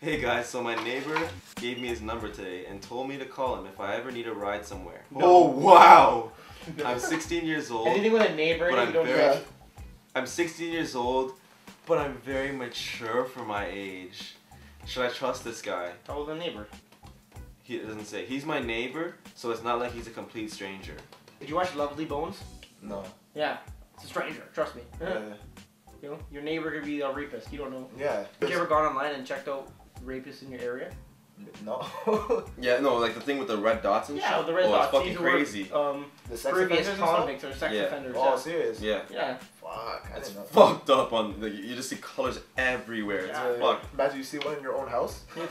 Hey guys, so my neighbor gave me his number today and told me to call him if I ever need a ride somewhere. No. Oh wow! I'm 16 years old. Anything with a neighbor, but you don't I'm 16 years old, but I'm very mature for my age. Should I trust this guy? How old is the neighbor? He doesn't say. He's my neighbor, so it's not like he's a complete stranger. Did you watch Lovely Bones? No. Yeah. It's a stranger, trust me. Yeah. You know, your neighbor could be a rapist, you don't know. Yeah. Have you ever gone online and checked out rapists in your area? No. Yeah, no, like the thing with the red dots and shit. Yeah, the red oh, dots. it's fucking These were, crazy. The sex previous offenders and stuff? convicts or sex Yeah. offenders. Oh, Yeah. serious? Yeah. Yeah. Fuck. I It's didn't know. fucked up on. Like, you just see colors everywhere. Yeah. It's fucked. Imagine you see one in your own house. They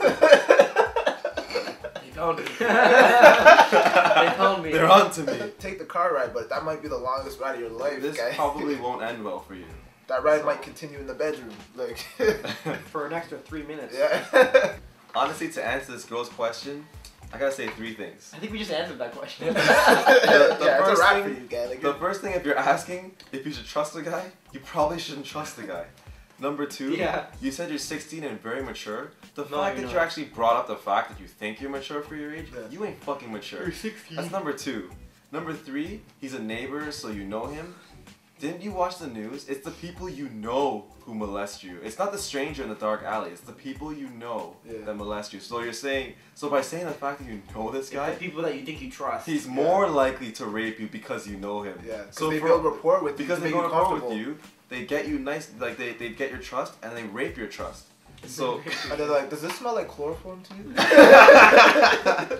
found me. They found me. They're onto me. Take the car ride, but that might be the longest ride of your life, This guy. probably won't end well for you. That ride might continue in the bedroom, like. For an extra 3 minutes. Yeah. Honestly, to answer this girl's question, I gotta say 3 things. I think we just answered that question. The Yeah, it's a first wrap thing- for you, guy. Like, The first thing, if you're asking if you should trust a guy, you probably shouldn't trust the guy. Number 2, Yeah. you said you're 16 and very mature. The No, fact you're that not. you actually brought up the fact that you think you're mature for your age, Yeah. you ain't fucking mature. 16. That's number 2. Number 3, he's a neighbor, so you know him. Didn't you watch the news? It's the people you know who molest you. It's not the stranger in the dark alley. It's the people you know that molest you. So you're saying, so by saying the fact that you know this It's guy, the people that you think you trust. he's more likely to rape you because you know him. Yeah. So they for- build rapport with you. Because to they make go you to court comfortable. with you, they get you nice, like they get your trust and they rape your trust. So And they're like, does this smell like chloroform to you?